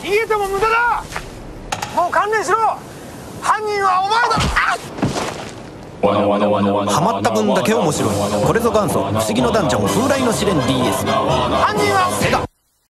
逃げても無駄だ。もう観念しろ。犯人はお前だ。 ハマった分だけ面白い。これぞ元祖不思議のダンジョン風来の試練 DS。 犯人はセガ